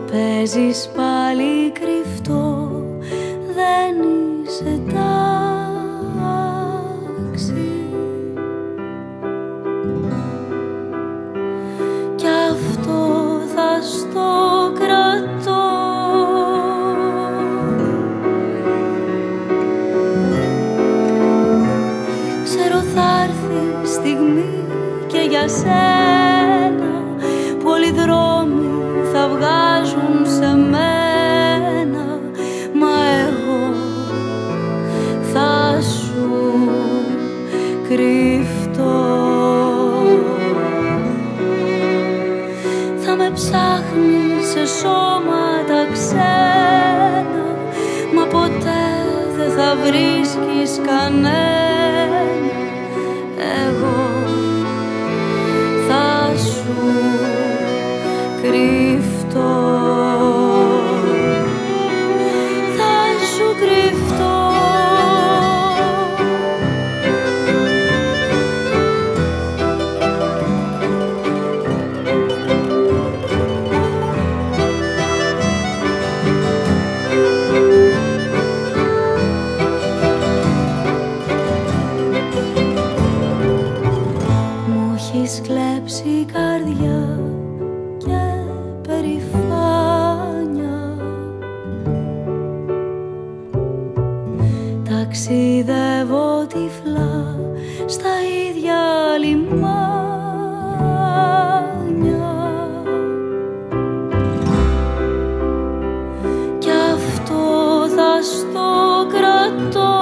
παίζεις πάλι κρυφτό, δεν είσαι τάξη. Κι αυτό θα στο κρατώ. Ξέρω θα έρθει στιγμή και για σένα που όλοι οι δρόμοι θα βγάζουν σε μένα, μα εγώ θα σου κρυφτώ. Θα με ψάχνεις σε σώματα ξένα, μα ποτέ δεν θα βρίσκεις κανένα. Εγώ θα σου κρυφτώ. Θα σου κρυφτώ. Μου έχεις κλέψει η καρδιά και περηφάνια. Ταξιδεύω τυφλά στα ίδια λιμάνια. Κι αυτό θα στο κρατώ.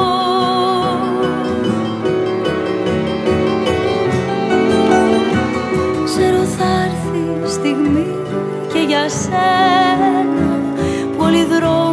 Ξέρω θα έρθει στιγμή και για σένα που όλοι οι δρόμοι